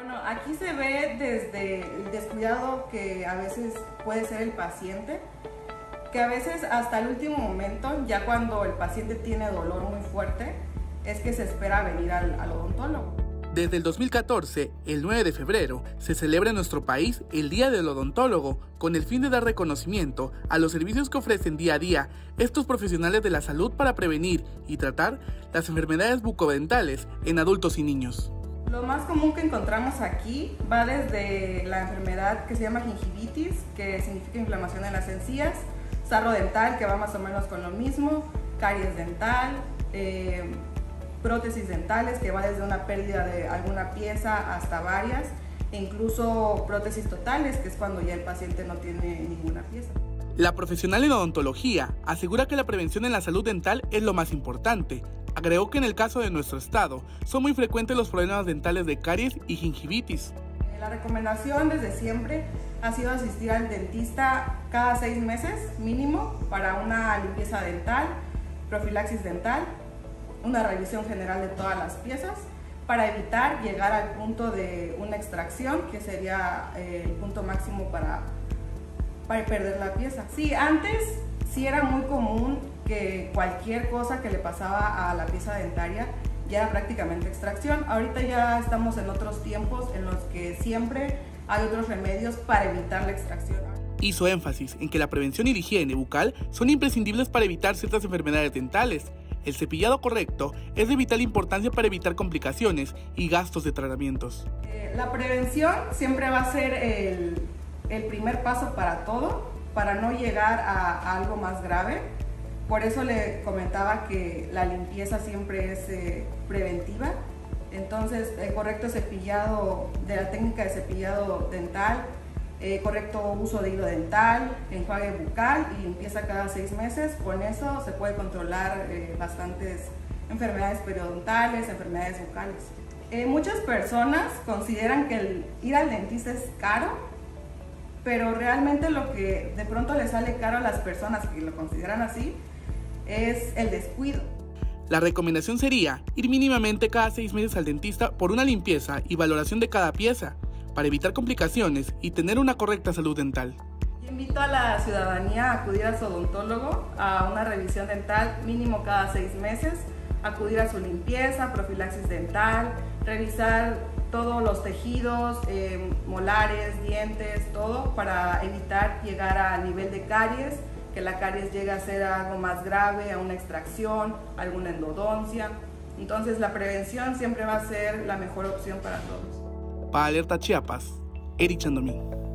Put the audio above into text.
Bueno, aquí se ve desde el descuidado que a veces puede ser el paciente, que a veces hasta el último momento, ya cuando el paciente tiene dolor muy fuerte, es que se espera venir al odontólogo. Desde el 2014, el 9 de febrero, se celebra en nuestro país el Día del Odontólogo, con el fin de dar reconocimiento a los servicios que ofrecen día a día estos profesionales de la salud para prevenir y tratar las enfermedades bucodentales en adultos y niños. Lo más común que encontramos aquí va desde la enfermedad que se llama gingivitis, que significa inflamación en las encías, sarro dental, que va más o menos con lo mismo, caries dental, prótesis dentales, que va desde una pérdida de alguna pieza hasta varias, e incluso prótesis totales, que es cuando ya el paciente no tiene ninguna pieza. La profesional en odontología asegura que la prevención en la salud dental es lo más importante. Agregó que en el caso de nuestro estado son muy frecuentes los problemas dentales de caries y gingivitis. La recomendación desde siempre ha sido asistir al dentista cada 6 meses mínimo para una limpieza dental, profilaxis dental, una revisión general de todas las piezas para evitar llegar al punto de una extracción, que sería el punto máximo para perder la pieza. Sí, antes sí era muy común que cualquier cosa que le pasaba a la pieza dentaria ya era prácticamente extracción. Ahorita ya estamos en otros tiempos en los que siempre hay otros remedios para evitar la extracción. Hizo énfasis en que la prevención y la higiene bucal son imprescindibles para evitar ciertas enfermedades dentales. El cepillado correcto es de vital importancia para evitar complicaciones y gastos de tratamientos. La prevención siempre va a ser el primer paso para todo, para no llegar a algo más grave. Por eso le comentaba que la limpieza siempre es preventiva. Entonces, el correcto cepillado de la técnica de cepillado dental, correcto uso de hilo dental, enjuague bucal y limpieza cada 6 meses. Con eso se puede controlar bastantes enfermedades periodontales, enfermedades bucales. Muchas personas consideran que el ir al dentista es caro, pero realmente lo que de pronto le sale caro a las personas que lo consideran así es el descuido. La recomendación sería ir mínimamente cada 6 meses al dentista por una limpieza y valoración de cada pieza, para evitar complicaciones y tener una correcta salud dental. Yo invito a la ciudadanía a acudir a su odontólogo a una revisión dental mínimo cada 6 meses, acudir a su limpieza, profilaxis dental, revisar todos los tejidos, molares, dientes, todo para evitar llegar a nivel de caries, que la caries llegue a ser algo más grave, a una extracción, alguna endodoncia. Entonces la prevención siempre va a ser la mejor opción para todos. Para Alerta Chiapas, Eric Chandomí.